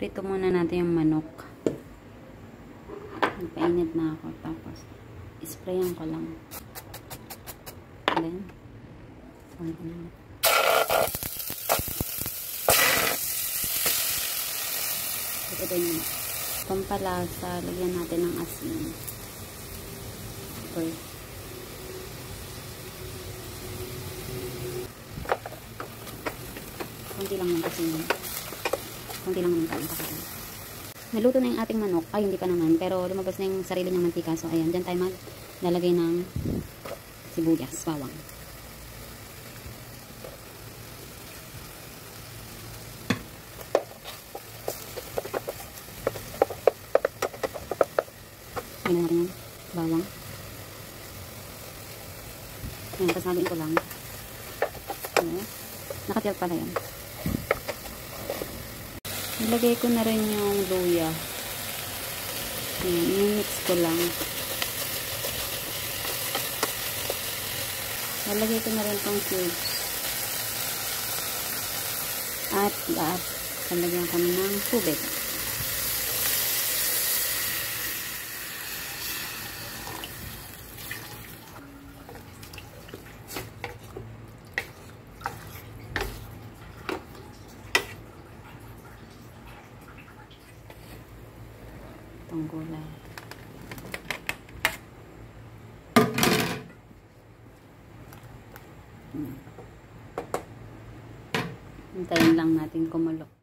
Iprito muna natin yung manok. Nagpainit na ako. Tapos, isprayan ko lang. Then, ito yung pampalasa. Lagyan natin ng asin. Okay. Kunti lang ng asin. Kunti lang ng kain pa. Naluto na yung ating manok. Ay, hindi pa naman. Pero lumabas na yung sarili ng mantika. So, ayan. Diyan tayo maglalagay ng sibuyas, bawang. Ayan natin yan. Bawang. Ayan, pasabihin ko lang. Ayan. Nakatiyag pala yan. Nilagay ko na rin yung luya. Ayan, i-mix ko lang. Nalagay ko na rin itong cubes. At nalagyan ko ng tubig. Itong gulay. Hintayin lang natin kumulo.